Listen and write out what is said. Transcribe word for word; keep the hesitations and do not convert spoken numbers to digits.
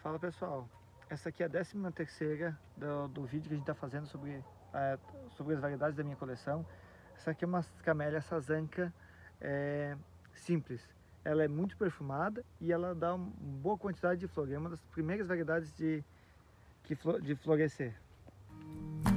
Fala pessoal, essa aqui é a décima terceira do, do vídeo que a gente está fazendo sobre, é, sobre as variedades da minha coleção. Essa aqui é uma camélia sazanca é, simples. Ela é muito perfumada e ela dá uma boa quantidade de flor. É uma das primeiras variedades de, que, de florescer.